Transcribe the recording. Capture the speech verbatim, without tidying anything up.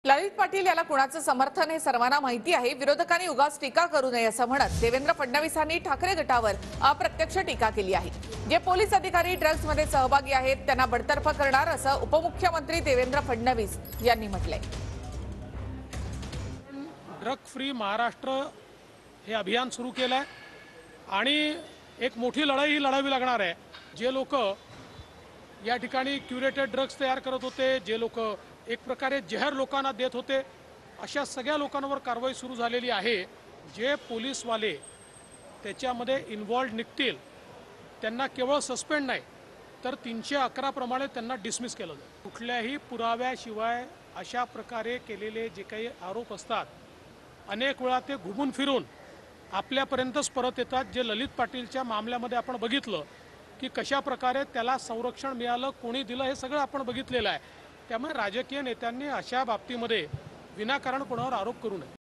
ललित पाटील याला कुणाचं समर्थन हे सर्वांना माहिती आहे। विरोधकांनी उगाच टीका करू नये असं म्हणत देवेंद्र फडणवीसांनी ठाकरे गटावर अप्रत्यक्ष टीका केली आहे। जे पोलीस अधिकारी ड्रग्ज मध्ये सहभागी आहेत त्यांना बडतर्फ करणार असं उपमुख्यमंत्री देवेंद्र फडणवीस यांनी म्हटलंय। ड्रग फ्री महाराष्ट्र हे अभियान सुरू केलंय आणि एक मोठी लढाई लढावी लागणार आहे। जे लोक या ठिकाणी क्युरेटेड ड्रग्ज तयार करत होते, जे लोक एक प्रकारे जहर लोकांना देत होते, अशा सगळ्या लोकांवर कारवाई सुरू झालेली आहे। जे पोलीसवाले त्याच्यामध्ये इन्व्हॉल्व निघतील त्यांना केवळ सस्पेंड नाही तर तीनशे अकरा प्रमाणे त्यांना डिसमिस केलं जाईल। कुठल्याही पुराव्याशिवाय अशा प्रकारे केलेले जे काही आरोप असतात अनेक वेळा ते घुमून फिरून आपल्यापर्यंतच परत येतात। जे ललित पाटीलच्या मामल्यामध्ये आपण बघितलं की कशा प्रकारे त्याला संरक्षण मिळालं, कोणी दिलं, हे सगळं आपण बघितलेलं आहे। त्यामुळे राजकीय नेत्यांनी अशा बाबतीमध्ये विनाकारण कोणावर आरोप करू नये।